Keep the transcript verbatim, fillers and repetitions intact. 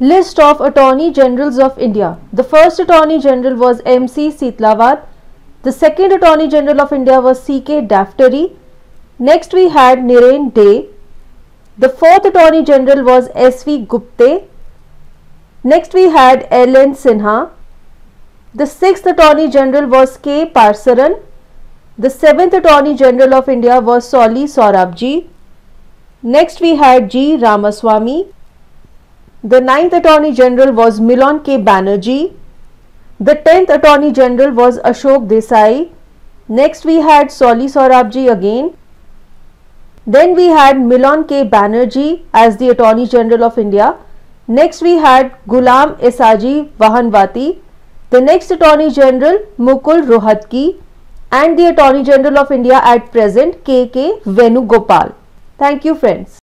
List of Attorney Generals of India. The first Attorney General was M C Setalvad. The second Attorney General of India was C K Daftery. Next we had Niren Dey. The fourth Attorney General was S V Gupte. Next we had L N Sinha. The sixth Attorney General was K Parsaran. The seventh Attorney General of India was Soli Sorabji. Next we had G Ramaswamy. The ninth Attorney General was Milon K Banerjee. The tenth Attorney General was Ashok Desai. Next we had Soli Sorabji again. Then we had Milon K Banerjee as the Attorney General of India. Next we had Ghulam Esaji Vahanwati. The next Attorney General Mukul Rohatgi, and the Attorney General of India at present K K Venugopal. Thank you friends.